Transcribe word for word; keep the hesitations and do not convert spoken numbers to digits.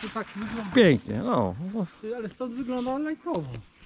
tak wygląda. Pięknie, no. Ty, ale stąd wygląda lajtowo.